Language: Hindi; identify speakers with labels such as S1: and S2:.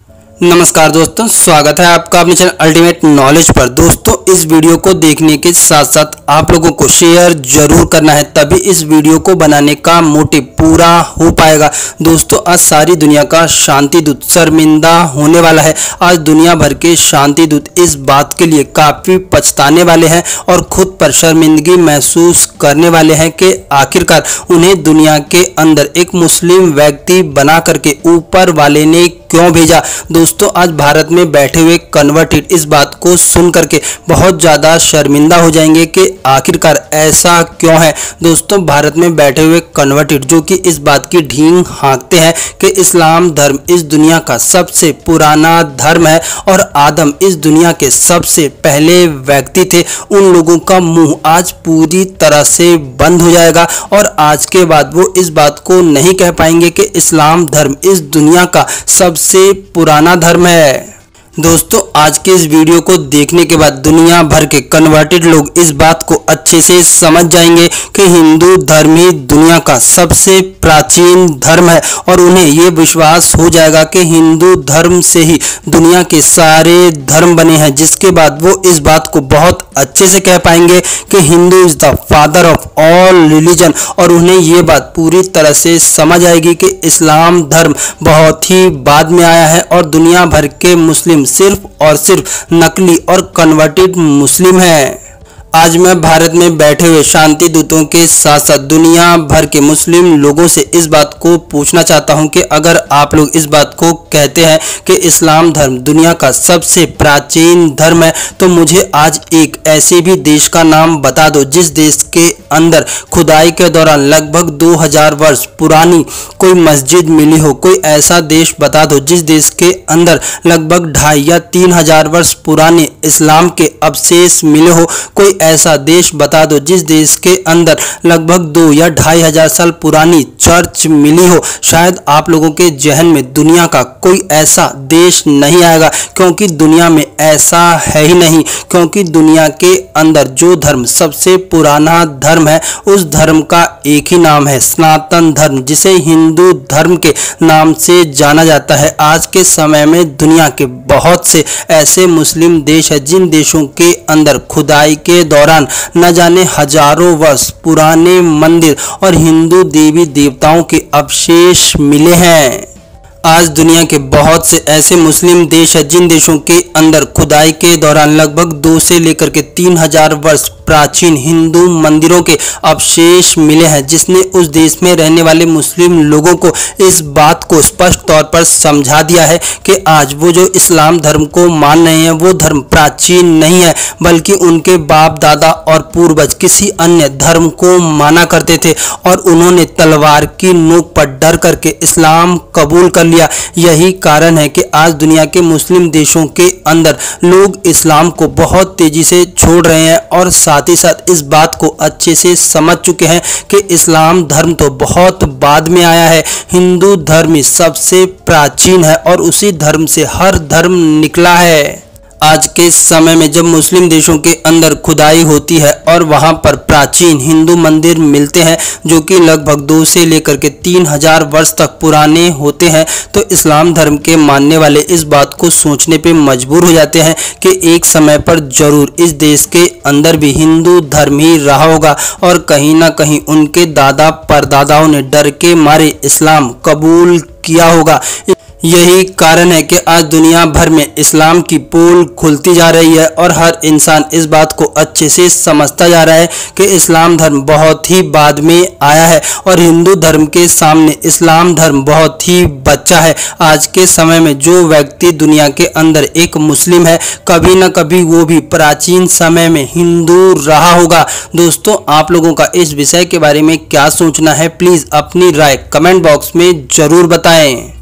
S1: नमस्कार दोस्तों, स्वागत है आपका अपने चैनल अल्टीमेट नॉलेज पर। दोस्तों, इस वीडियो को देखने के साथ साथ आप लोगों को शेयर जरूर करना है, तभी इस वीडियो को बनाने का मोटिव पूरा हो पाएगा। दोस्तों, आज सारी दुनिया का शांति दूत शर्मिंदा होने वाला है। आज दुनिया भर के शांति दूत इस बात के लिए काफ़ी पछताने वाले हैं और खुद पर शर्मिंदगी महसूस करने वाले हैं कि आखिरकार उन्हें दुनिया के अंदर एक मुस्लिम व्यक्ति बना करके ऊपर वाले ने क्यों भेजा। दोस्तों, आज भारत में बैठे हुए कन्वर्टेड इस बात को सुन करके बहुत ज़्यादा शर्मिंदा हो जाएंगे कि आखिरकार ऐसा क्यों है। दोस्तों, भारत में बैठे हुए कन्वर्टेड जो कि इस बात की ढींग हाँकते हैं कि इस्लाम धर्म इस दुनिया का सबसे पुराना धर्म है और आदम इस दुनिया के सबसे पहले व्यक्ति थे, उन लोगों का मुंह आज पूरी तरह से बंद हो जाएगा और आज के बाद वो इस बात को नहीं कह पाएंगे कि इस्लाम धर्म इस दुनिया का सबसे पुराना धर्म है। दोस्तों, आज के इस वीडियो को देखने के बाद दुनिया भर के कन्वर्टेड लोग इस बात को अच्छे से समझ जाएंगे कि हिंदू धर्म ही दुनिया का सबसे प्राचीन धर्म है और उन्हें ये विश्वास हो जाएगा कि हिंदू धर्म से ही दुनिया के सारे धर्म बने हैं, जिसके बाद वो इस बात को बहुत अच्छे से कह पाएंगे कि Hindu is the father of all religion और उन्हें ये बात पूरी तरह से समझ आएगी कि इस्लाम धर्म बहुत ही बाद में आया है और दुनिया भर के मुस्लिम सिर्फ और सिर्फ नकली और कन्वर्टेड मुस्लिम हैं। आज मैं भारत में बैठे हुए शांति दूतों के साथ साथ दुनिया भर के मुस्लिम लोगों से इस बात को पूछना चाहता हूं कि अगर आप लोग इस बात को कहते हैं कि इस्लाम धर्म दुनिया का सबसे प्राचीन धर्म है, तो मुझे आज एक ऐसे भी देश का नाम बता दो जिस देश के अंदर खुदाई के दौरान लगभग 2000 वर्ष पुरानी कोई मस्जिद मिली हो। कोई ऐसा देश बता दो जिस देश के अंदर लगभग 2500 या 3000 वर्ष पुराने इस्लाम के अवशेष मिले हो। कोई ऐसा देश बता दो जिस देश के अंदर लगभग 2 या 2500 साल पुरानी चर्च मिली हो। शायद आप लोगों के जहन में दुनिया का कोई ऐसा देश नहीं आएगा, क्योंकि दुनिया में ऐसा है ही नहीं। क्योंकि दुनिया के अंदर जो धर्म सबसे पुराना धर्म है उस धर्म का एक ही नाम है सनातन धर्म, जिसे हिंदू धर्म के नाम से जाना जाता है। आज के समय में दुनिया के बहुत से ऐसे मुस्लिम देश हैं जिन देशों के अंदर खुदाई के दौरान न जाने हजारों वर्ष पुराने मंदिर और हिंदू देवी देवताओं के अवशेष मिले हैं। आज दुनिया के बहुत से ऐसे मुस्लिम देश हैं जिन देशों के अंदर खुदाई के दौरान लगभग 2 से लेकर के 3000 वर्ष प्राचीन हिंदू मंदिरों के अवशेष मिले हैं, जिसने उस देश में रहने वाले मुस्लिम लोगों को इस बात को स्पष्ट तौर पर समझा दिया है कि आज वो जो इस्लाम धर्म को मान रहे हैं वो धर्म प्राचीन नहीं है, बल्कि उनके बाप दादा और पूर्वज किसी अन्य धर्म को माना करते थे और उन्होंने तलवार की नोक पर डर करके इस्लाम कबूल कर लिया। यही कारण है कि आज दुनिया के मुस्लिम देशों के अंदर लोग इस्लाम को बहुत तेजी से छोड़ रहे हैं और साथ ही साथ इस बात को अच्छे से समझ चुके हैं कि इस्लाम धर्म तो बहुत बाद में आया है, हिंदू धर्म ही सबसे प्राचीन है और उसी धर्म से हर धर्म निकला है। आज के समय में जब मुस्लिम देशों के अंदर खुदाई होती है और वहां पर प्राचीन हिंदू मंदिर मिलते हैं जो कि लगभग 2 से लेकर के 3000 वर्ष तक पुराने होते हैं, तो इस्लाम धर्म के मानने वाले इस बात को सोचने पे मजबूर हो जाते हैं कि एक समय पर जरूर इस देश के अंदर भी हिंदू धर्म ही रहा होगा और कहीं ना कहीं उनके दादा परदादाओं ने डर के मारे इस्लाम कबूल किया होगा। यही कारण है कि आज दुनिया भर में इस्लाम की पोल खुलती जा रही है और हर इंसान इस बात को अच्छे से समझता जा रहा है कि इस्लाम धर्म बहुत ही बाद में आया है और हिंदू धर्म के सामने इस्लाम धर्म बहुत ही बच्चा है। आज के समय में जो व्यक्ति दुनिया के अंदर एक मुस्लिम है, कभी ना कभी वो भी प्राचीन समय में हिंदू रहा होगा। दोस्तों, आप लोगों का इस विषय के बारे में क्या सोचना है, प्लीज़ अपनी राय कमेंट बॉक्स में ज़रूर बताएं।